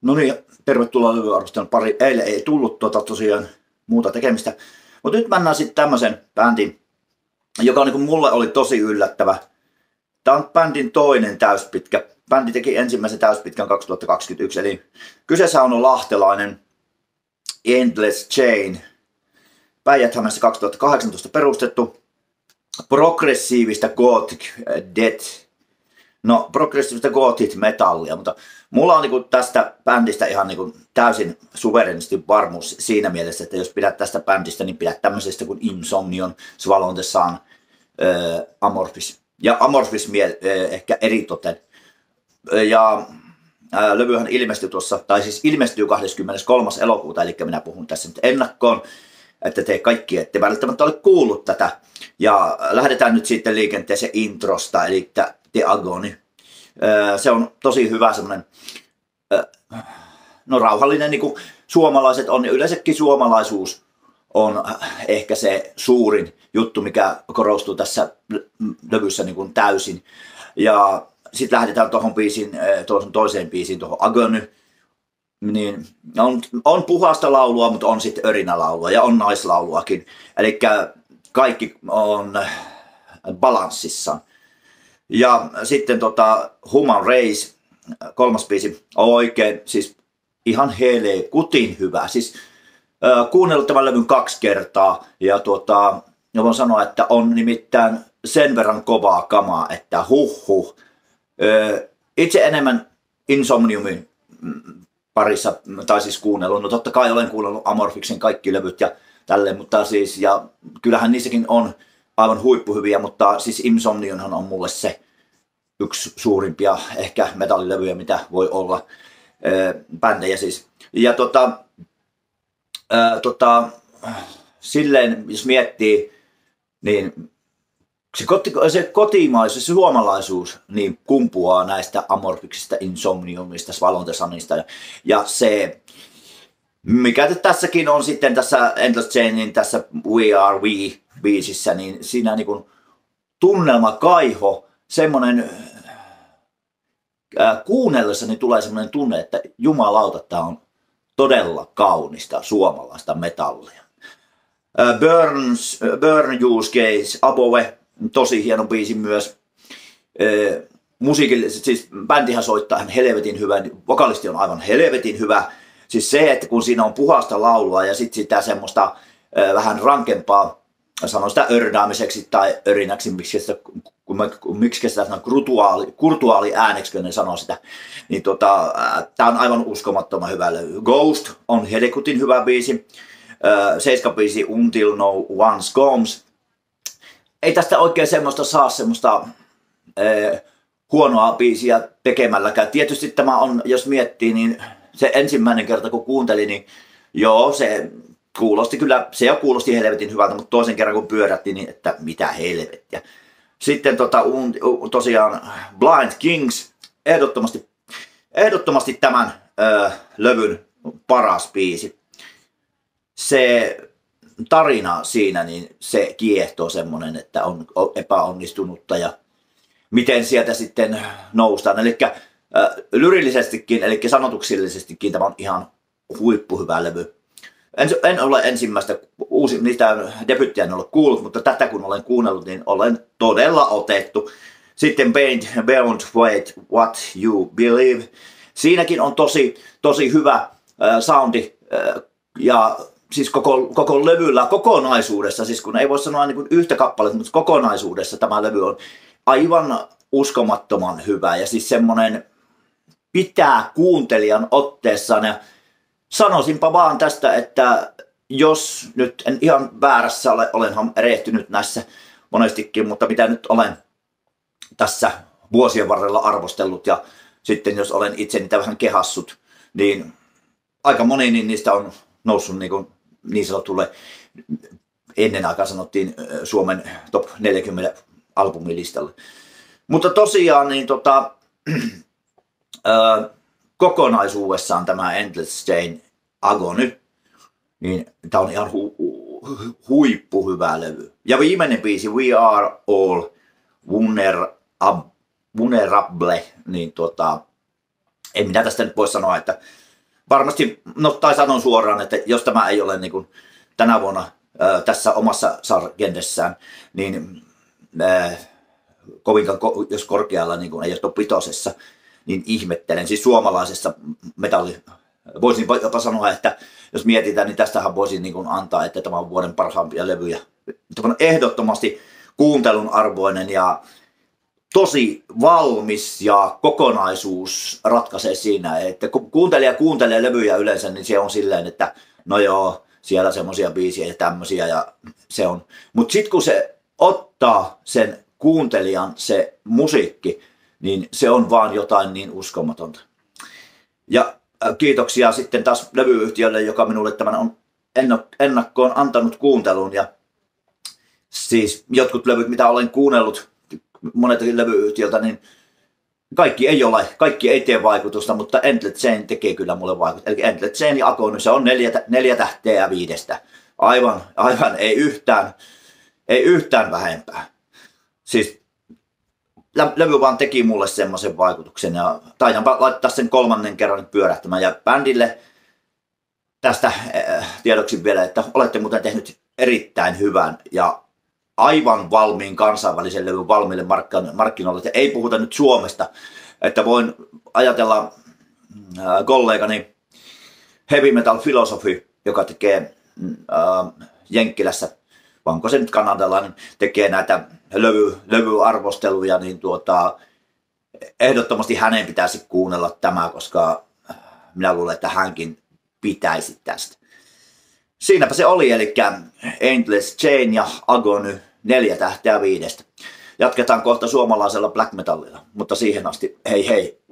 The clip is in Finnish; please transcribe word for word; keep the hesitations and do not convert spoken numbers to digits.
No niin, tervetuloa levyarvostelun pari. Eilen ei tullut tuota tosiaan muuta tekemistä. Mutta nyt mennään sitten tämmöisen bändin, joka niin mulle oli tosi yllättävä. Tämä on bändin toinen täyspitkä. Bändi teki ensimmäisen täyspitkän kaksituhattakaksikymmentäyksi, eli kyseessä on lahtelainen Endless Chain. Päijät-Hämeessä kaksituhattakahdeksantoista perustettu. Progressiivista Gothic Death. No, progressiivista Gothic metallia, mutta mulla on niinku tästä bändistä ihan niinku täysin suverenisti varmuus siinä mielessä, että jos pidät tästä bändistä, niin pidät tämmöisestä kuin Insomnion, Swallow the Sun, äh, Amorphis. Ja Amorphis mie- äh, ehkä eritoten. Ja äh, levyhän ilmestyi tuossa, tai siis ilmestyy kahdeskymmeneskolmas elokuuta, eli minä puhun tässä nyt ennakkoon, että te kaikki ette välttämättä ole kuullut tätä. Ja lähdetään nyt sitten liikenteeseen introsta, eli The Agony. Se on tosi hyvä semmoinen, no rauhallinen, niin kuin suomalaiset on, ja yleensäkin suomalaisuus on ehkä se suurin juttu, mikä korostuu tässä levyssä niin kuin täysin. Ja sitten lähdetään tuohon biisiin, tuohon toiseen biisiin, tuohon Agony. Niin on, on puhasta laulua, mutta on sitten örinälaulua ja on naislauluakin. Eli kaikki on balanssissa. Ja sitten tota Human Race, kolmas biisi, on oikein, siis ihan helekutin hyvä. Siis äh, kuunnellut tämän levyn kaksi kertaa ja tuota, ja voin sanoa, että on nimittäin sen verran kovaa kamaa, että huh huh. Äh, itse enemmän Insomniumin parissa, tai siis kuunnellut, no totta kai olen kuunnellut Amorphiksen kaikki levyt ja tälleen, mutta siis, ja kyllähän niissäkin on aivan huippuhyviä, mutta siis Insomnionhan on mulle se yksi suurimpia ehkä metallilevyjä, mitä voi olla, ää, bändejä siis. Ja tota, ää, tota, silleen, jos miettii, niin se, koti, se kotimaisuus, se suomalaisuus niin kumpuaa näistä Amorphiksista, Insomniumista, Swallow the Sunista. Ja, ja se, mikä tässäkin on sitten tässä Endless Chainin, tässä We Are We-biisissä, niin siinä niin kuin tunnelma, kaiho, semmoinen, äh, kuunnellessani tulee semmoinen tunne, että jumalauta, tämä on todella kaunista suomalaista metallia. Äh, Burns, äh, Burn Use Case, Above, tosi hieno biisi myös. Äh, musiikillisesti, siis bändihän soittaa ihan helvetin hyvä, vokalisti on aivan helvetin hyvä. Siis se, että kun siinä on puhasta laulua ja sitten sitä semmoista äh, vähän rankempaa, sanon sitä ördäämiseksi tai örinäksi, miksi sitä, miksi sitä sanon kurtuaali, kurtuaali ääneksi, kun ne sanoo sitä, niin tota, äh, tää on aivan uskomattoman hyvä levy. Ghost on helkutin hyvä biisi. Äh, Seiska biisi Until No One Comes. Ei tästä oikein semmoista saa semmoista äh, huonoa biisiä tekemälläkään. Tietysti tämä on, jos miettii, niin se ensimmäinen kerta kun kuuntelin, niin joo, se kuulosti kyllä, se jo kuulosti helvetin hyvältä, mutta toisen kerran kun pyörätti, niin että mitä helvettiä. Sitten tota, tosiaan Blind Kings, ehdottomasti, ehdottomasti tämän ö, levyn paras biisi. Se tarina siinä, niin se kiehtoo semmoinen, että on epäonnistunutta ja miten sieltä sitten noustaan. Eli äh, lyrillisestikin, eli sanotuksellisestikin tämä on ihan huippuhyvä levy. En, en ole ensimmäistä, uusi, niistä debyttiä en ole kuullut, mutta tätä kun olen kuunnellut, niin olen todella otettu. Sitten Beyond, Beyond What You Believe. Siinäkin on tosi, tosi hyvä äh, soundi äh, ja siis koko, koko levyllä kokonaisuudessa, siis kun ei voi sanoa niin kuin yhtä kappaletta, mutta kokonaisuudessa tämä levy on aivan uskomattoman hyvä ja siis semmoinen pitää kuuntelijan otteessaan ja sanoisinpa vaan tästä, että jos nyt en ihan väärässä ole, olenhan erehtynyt näissä monestikin, mutta mitä nyt olen tässä vuosien varrella arvostellut ja sitten jos olen itse niitä vähän kehassut, niin aika moni niin niistä on noussut niin, kuin niin sanotulle, ennen aikaa sanottiin Suomen top neljäkymmentä albumilistalle. Mutta tosiaan niin tota, ää, kokonaisuudessaan tämä Endless Chain Agony, niin tämä on ihan hu- hu- huippuhyvä levy. Ja viimeinen biisi We Are All Vulnerable, niin tota, en minä tästä nyt voi sanoa, että varmasti, no tai sanon suoraan, että jos tämä ei ole niin kuin tänä vuonna ää, tässä omassa sargendessään, niin ää, kovinkaan, jos korkealla niin kuin ei ole pitosessa, niin ihmettelen. Siis suomalaisessa metalli, voisin jopa sanoa, että jos mietitään, niin tästähän voisin niin kuin antaa, että tämä on vuoden parhaimpia levyjä. Tämä on ehdottomasti kuuntelun arvoinen ja tosi valmis ja kokonaisuus ratkaisee siinä, että kun kuuntelija kuuntelee levyjä yleensä, niin se on silleen, että no joo, siellä semmoisia biisiä ja tämmöisiä ja se on. Mutta sitten kun se ottaa sen kuuntelijan se musiikki, niin se on vaan jotain niin uskomatonta. Ja kiitoksia sitten taas levyyhtiölle, joka minulle tämän on ennakkoon antanut kuuntelun. Ja siis jotkut levyt, mitä olen kuunnellut monet levyyhtiöltä, niin kaikki ei ole, kaikki ei tee vaikutusta, mutta Endless Chain tekee kyllä mulle vaikutusta. Eli Endless Chain ja Agony, se on neljä, neljä tähteä viidestä. Aivan, aivan ei yhtään, ei yhtään vähempää. Siis levy vaan teki mulle semmoisen vaikutuksen ja taidan laittaa sen kolmannen kerran pyörähtämään. Ja bändille tästä äh, tiedoksi vielä, että olette muuten tehnyt erittäin hyvän ja aivan valmiin kansainvälisen levyn valmiille markkinoille. Ja ei puhuta nyt Suomesta, että voin ajatella äh, kollegani Heavy Metal Philosophy, joka tekee äh, Jenkkilässä, onko se nyt kanadalainen, tekee näitä levy, levyarvosteluja, niin tuota, ehdottomasti hänen pitäisi kuunnella tämä, koska minä luulen, että hänkin pitäisi tästä. Siinäpä se oli, eli Endless Chain ja Agony, neljä tähteä viidestä. Jatketaan kohta suomalaisella black metallilla, mutta siihen asti hei hei.